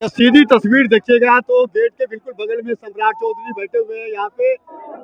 सीधी तस्वीर देखिएगा तो गेट के बिल्कुल बगल में सम्राट चौधरी बैठे हुए हैं। यहाँ पे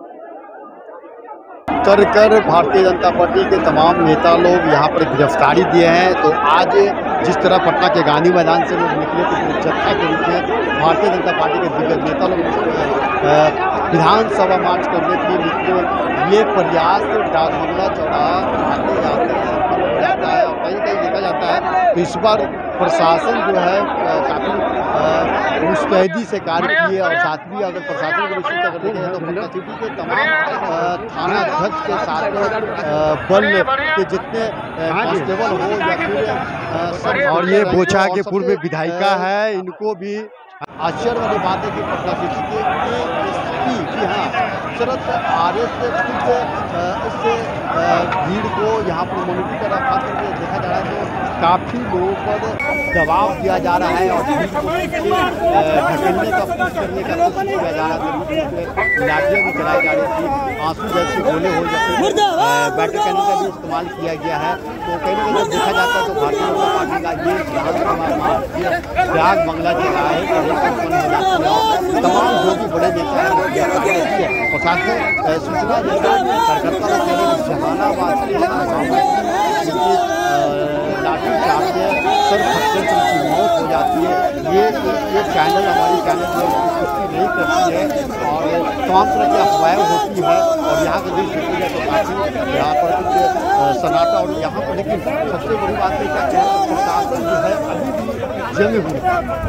कर भारतीय जनता पार्टी के तमाम नेता लोग यहाँ पर गिरफ्तारी दिए हैं। तो आज जिस तरह पटना के गांधी मैदान से लोग निकले तो जत्था के रूप में भारतीय जनता पार्टी के दिग्गज नेता लोग विधानसभा मार्च करने के लिए निकले। ये प्रयास डाकबंगला चौराहा आते जाते है और कहीं कहीं देखा जाता है। तो इस बार प्रशासन जो है काफ़ी मुस्तैदी से कार्य किए और साथ भी अगर प्रशासन को विस्तृत अगर देखें तो पटना सिटी के तमाम थाना अध्यक्ष के साथ बल के जितने कांस्टेबल हो या फिर और ये बोचा के पूर्व विधायिका है, इनको भी आश्चर्य वाली बात है कि पटना सिटी के एसपी जी हाँ शरद आर्य से इससे भीड़ को यहाँ पर मॉनिटर कर रखा करके देखा जा रहा है। तो काफ़ी लोगों पर दबाव दिया जा रहा है और भीड़ को ढकेलने का कोशिश करने का कोशिश किया जा रहा है। लाठियाँ भी चलाई जा रही थी, आंसू जैसे गोले हो जाते बैटर कैनन का भी इस्तेमाल किया गया है। तो कहीं ना कहीं जब देखा जाता है तो भारतीय जनता पार्टी का ये डाक बंगला जो है तमाम जो भी बड़े नेता हैं और साथ में सूचना कार्यकर्ता जहानाबाद लाठी चार्ज से सर फटने से उनकी मौत हो जाती है। ये चैनल हमारी चैनल जो पुष्टि नहीं करती है और तमाम तरह की अफवाहें होती है और यहाँ का दृश्य देखी जाए तो काफ़ी यहाँ पर कुछ सन्नाटा और यहाँ पर लेकिन सबसे बड़ी बात है कि प्रशासन जो है अभी भी जमे हुए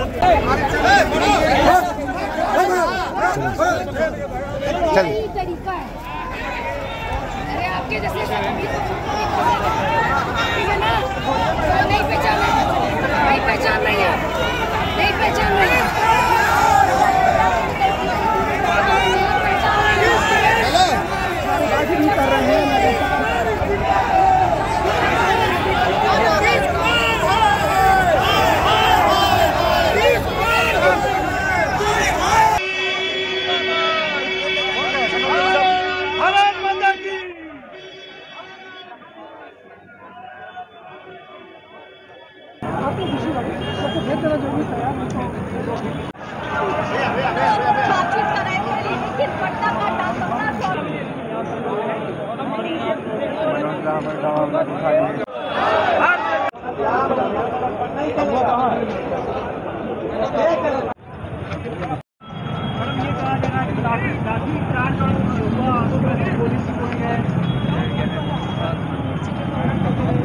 चलिए तरीका है। अरे आपके जैसे नहीं पहचान रही है, नहीं पहचान रही है।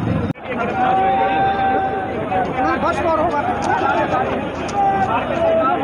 बस और होगा